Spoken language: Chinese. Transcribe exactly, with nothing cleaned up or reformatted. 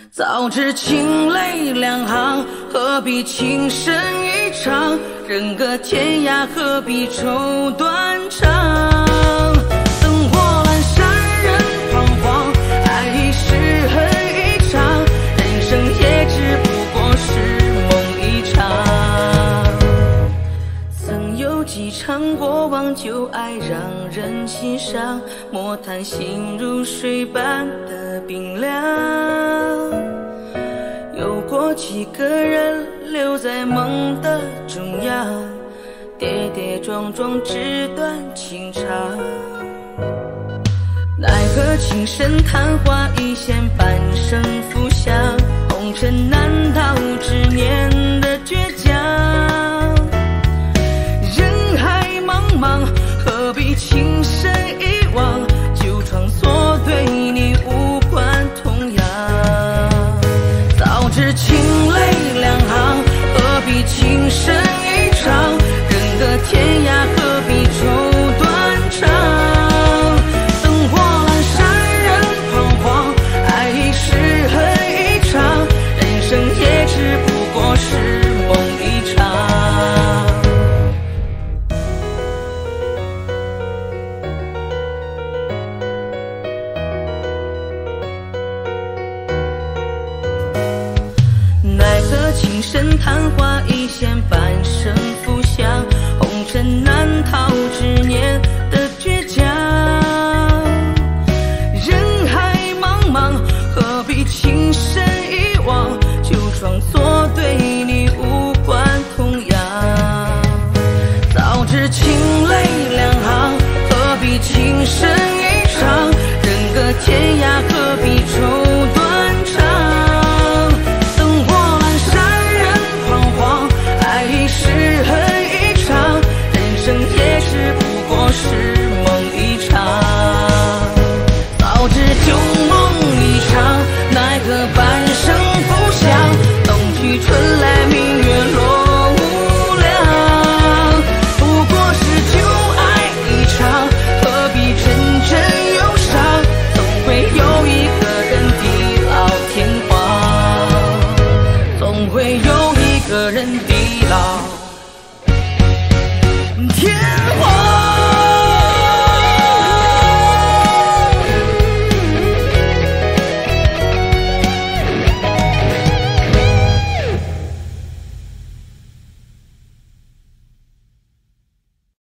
早知情泪两行，何必情深一场？人隔天涯，何必愁断肠？灯火阑珊，人彷徨，爱已是恨一场，人生也只不过是梦一场。曾有几场过往旧爱让人心伤，莫谈心如水般的冰凉。有过几个人留在梦的中央，跌跌撞撞纸短情长。奈何情深昙花一现，半生浮想，红尘难逃执念的倔强。人海茫茫，何必情深一往，旧创作对你无关痛痒。早知情泪两行，何必情深一场？人隔天涯，何必愁断肠？灯火阑珊，人彷徨，爱已是恨一场，人生也只不过是梦一场。奈何情深昙花一现，半生浮想，红尘难逃执